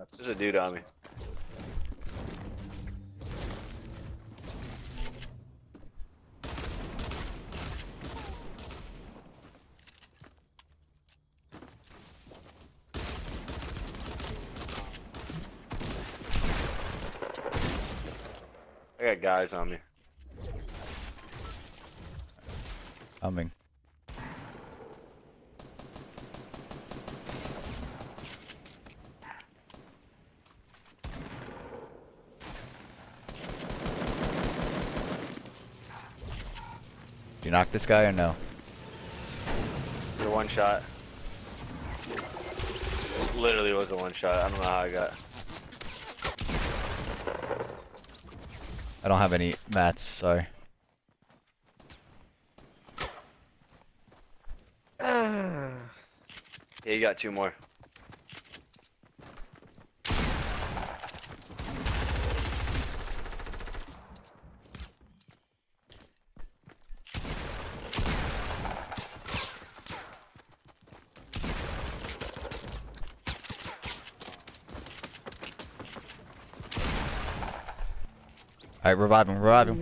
There's a dude on me. I got guys on me. Coming. Did you knock this guy or no? You're one shot. Literally was a one shot. I don't know how I got. I don't have any mats, sorry. Yeah, you got two more. Alright, revive him, revive him.